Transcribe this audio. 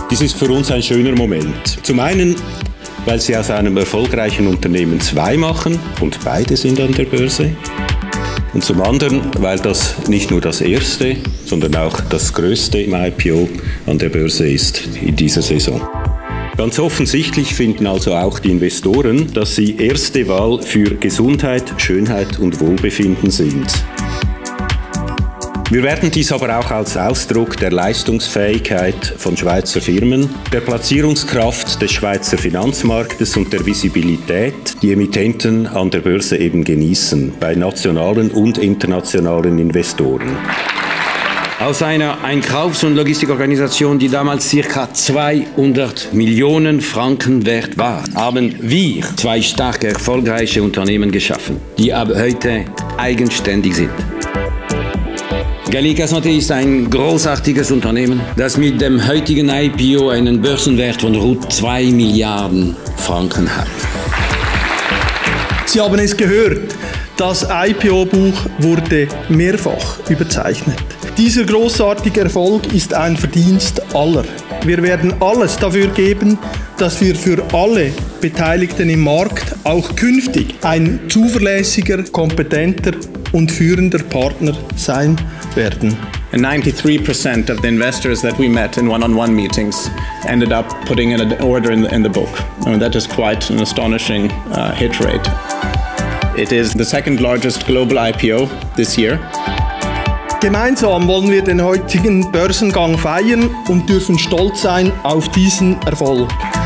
Dies ist für uns ein schöner Moment. Zum einen, weil Sie aus einem erfolgreichen Unternehmen zwei machen und beide sind an der Börse. Und zum anderen, weil das nicht nur das erste, sondern auch das größte im IPO an der Börse ist in dieser Saison. Ganz offensichtlich finden also auch die Investoren, dass sie erste Wahl für Gesundheit, Schönheit und Wohlbefinden sind. Wir werten dies aber auch als Ausdruck der Leistungsfähigkeit von Schweizer Firmen, der Platzierungskraft des Schweizer Finanzmarktes und der Visibilität, die Emittenten an der Börse eben genießen, bei nationalen und internationalen Investoren. Aus einer Einkaufs- und Logistikorganisation, die damals ca. 200 Millionen Franken wert war, haben wir zwei starke, erfolgreiche Unternehmen geschaffen, die ab heute eigenständig sind. Gallica Santé ist ein großartiges Unternehmen, das mit dem heutigen IPO einen Börsenwert von rund 2 Milliarden Franken hat. Sie haben es gehört, das IPO-Buch wurde mehrfach überzeichnet. Dieser großartige Erfolg ist ein Verdienst aller. Wir werden alles dafür geben, dass wir für alle Beteiligten im Markt auch künftig ein zuverlässiger, kompetenter und führender Partner sein werden. And 93% of the investors that we met in one-on-one meetings ended up putting in an order in the book. I mean, that is quite an astonishing hit rate. It is the second largest global IPO this year. Gemeinsam wollen wir den heutigen Börsengang feiern und dürfen stolz sein auf diesen Erfolg.